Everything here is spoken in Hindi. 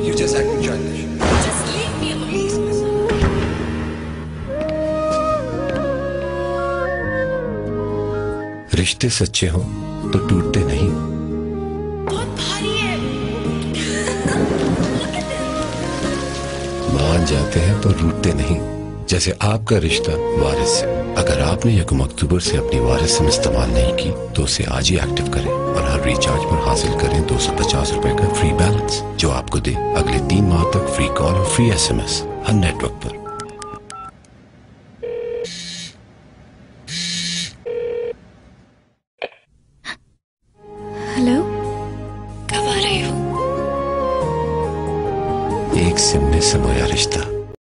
You're just acting childish. Just leave me alone. रिश्ते सच्चे हो तो टूटते नहीं। बहुत भारी है। मान जाते हैं पर रूठते नहीं। जैसे आपका रिश्ता वारिस से। अगर आपने 1 अक्टूबर से अपनी वारिस सिम इस्तेमाल नहीं की तो उसे आज ही एक्टिव करें और हर रिचार्ज पर हासिल करें 250 रुपए का फ्री बैलेंस, जो आपको दे अगले 3 माह तक फ्री कॉल और फ्री SMS हर नेटवर्क पर। हेलो, कब आ रहे हो? एक सिम में समोया रिश्ता।